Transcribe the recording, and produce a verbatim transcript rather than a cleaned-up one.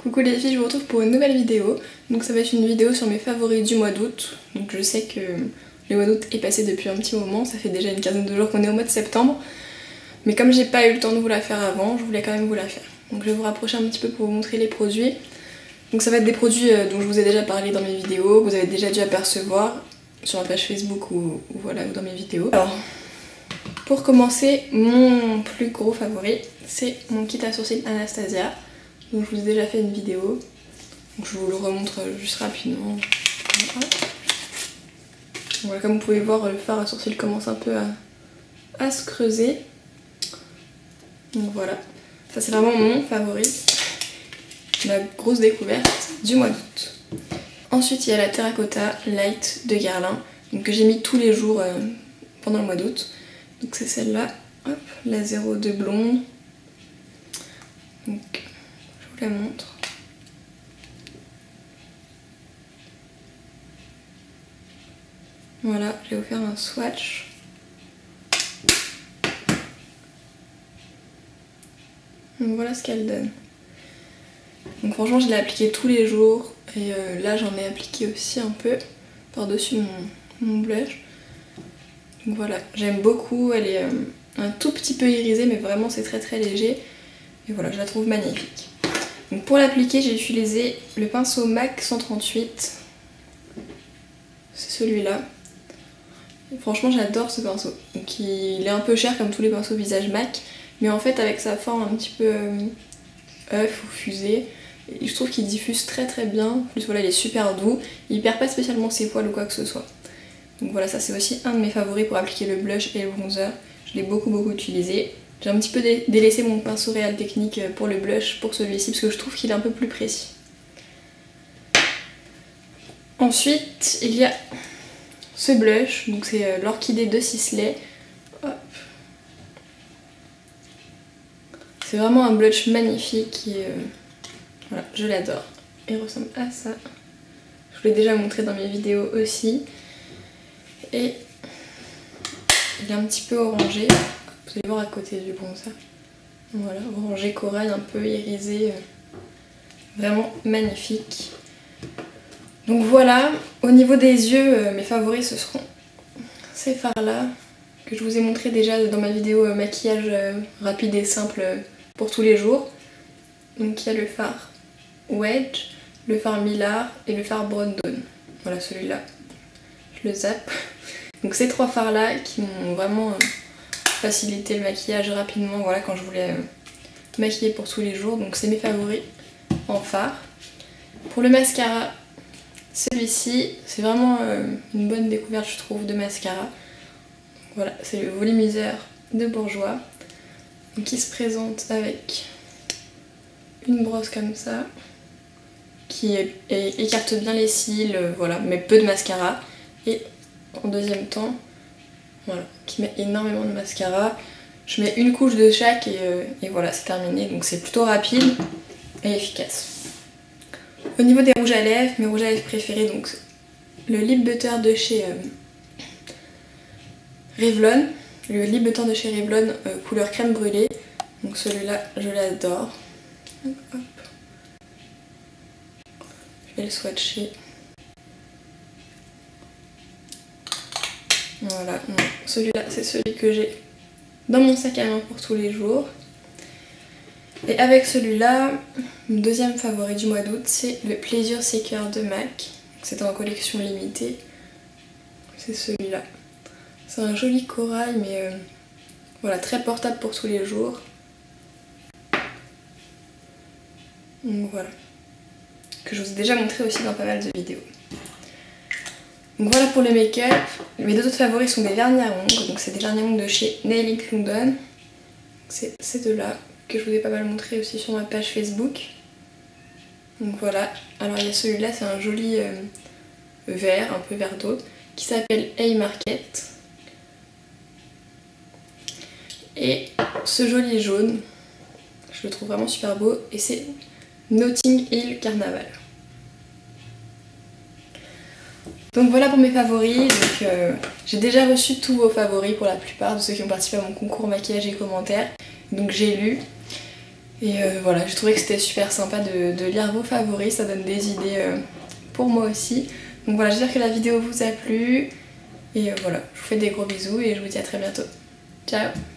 Coucou les filles, je vous retrouve pour une nouvelle vidéo. Donc ça va être une vidéo sur mes favoris du mois d'août. Donc je sais que le mois d'août est passé depuis un petit moment, ça fait déjà une quinzaine de jours qu'on est au mois de septembre. Mais comme j'ai pas eu le temps de vous la faire avant, je voulais quand même vous la faire. Donc je vais vous rapprocher un petit peu pour vous montrer les produits. Donc ça va être des produits dont je vous ai déjà parlé dans mes vidéos, que vous avez déjà dû apercevoir sur ma page Facebook ou, ou voilà, ou dans mes vidéos. Alors, pour commencer, mon plus gros favori, c'est mon kit à sourcils Anastasia. Donc je vous ai déjà fait une vidéo, donc je vous le remontre juste rapidement. Voilà, comme vous pouvez voir, le fard à sourcils commence un peu à, à se creuser. Donc voilà, ça c'est vraiment mon favori, la grosse découverte du mois d'août. Ensuite il y a la Terracotta Light de Guerlain, donc que j'ai mis tous les jours euh, pendant le mois d'août. Donc c'est celle-là, hop, la zéro deux blonde. Donc je vous la montre. Voilà, je vais vous faire un swatch. Donc voilà ce qu'elle donne. Donc franchement je l'ai appliquée tous les jours et euh, là j'en ai appliqué aussi un peu par-dessus mon, mon blush. Donc voilà, j'aime beaucoup, elle est euh, un tout petit peu irisée mais vraiment c'est très très léger. Et voilà, je la trouve magnifique. Donc pour l'appliquer j'ai utilisé le pinceau MAC cent trente-huit. C'est celui-là. Franchement j'adore ce pinceau. Donc il est un peu cher comme tous les pinceaux visage MAC, mais en fait avec sa forme un petit peu euh, œuf ou fusée, je trouve qu'il diffuse très très bien. En plus voilà, il est super doux, il perd pas spécialement ses poils ou quoi que ce soit. Donc voilà, ça c'est aussi un de mes favoris pour appliquer le blush et le bronzer. Je l'ai beaucoup beaucoup utilisé. J'ai un petit peu dé délaissé mon pinceau Real Technique pour le blush pour celui-ci parce que je trouve qu'il est un peu plus précis. Ensuite il y a ce blush, donc c'est l'orchidée de Sisley. C'est vraiment un blush magnifique et euh, voilà, je l'adore. Il ressemble à ça. Je vous l'ai déjà montré dans mes vidéos aussi. Et il est un petit peu orangé. Vous allez voir à côté du bronzer. Voilà, orangé corail, un peu irisé. Euh, vraiment magnifique. Donc voilà, au niveau des yeux, euh, mes favoris ce seront ces fards là que je vous ai montré déjà dans ma vidéo euh, maquillage euh, rapide et simple euh, pour tous les jours. Donc il y a le fard Wedge, le fard Millard et le fard Brandon. Voilà, celui-là, je le zappe. Donc ces trois fards là qui m'ont vraiment euh, facilité le maquillage rapidement, voilà, quand je voulais euh, maquiller pour tous les jours. Donc c'est mes favoris en fard. Pour le mascara, celui-ci, c'est vraiment euh, une bonne découverte je trouve de mascara. Voilà, c'est le volumiseur de Bourjois. Donc il se présente avec une brosse comme ça, qui est, est, écarte bien les cils, euh, voilà, mais peu de mascara. Et en deuxième temps, voilà, qui met énormément de mascara. Je mets une couche de chaque et, euh, et voilà, c'est terminé. Donc c'est plutôt rapide et efficace. Au niveau des rouges à lèvres, mes rouges à lèvres préférés, donc le Lip Butter de chez euh, Revlon. Le Lip Butter de chez Revlon euh, couleur crème brûlée. Donc celui-là, je l'adore. Hop. Je vais le swatcher. Voilà, celui-là, c'est celui que j'ai dans mon sac à main pour tous les jours. Et avec celui-là, mon deuxième favori du mois d'août, c'est le Pleasure Seeker de MAC. C'est en collection limitée. C'est celui-là. C'est un joli corail, mais euh, voilà, très portable pour tous les jours. Donc voilà. Que je vous ai déjà montré aussi dans pas mal de vidéos. Donc voilà pour le make-up. Mes deux autres favoris sont des vernis à ongles. Donc c'est des vernis à ongles de chez Nail It London. C'est ces deux-là que je vous ai pas mal montré aussi sur ma page Facebook. Donc voilà. Alors il y a celui-là, c'est un joli euh, vert, un peu vert d'eau, qui s'appelle Haymarket. Et ce joli jaune, je le trouve vraiment super beau, et c'est Notting Hill Carnaval. Donc voilà pour mes favoris. Donc euh, j'ai déjà reçu tous vos favoris pour la plupart de ceux qui ont participé à mon concours maquillage et commentaires. Donc j'ai lu. Et euh, voilà, j'ai trouvé que c'était super sympa de, de lire vos favoris, ça donne des idées euh, pour moi aussi. Donc voilà, j'espère que la vidéo vous a plu. Et euh, voilà, je vous fais des gros bisous et je vous dis à très bientôt. Ciao!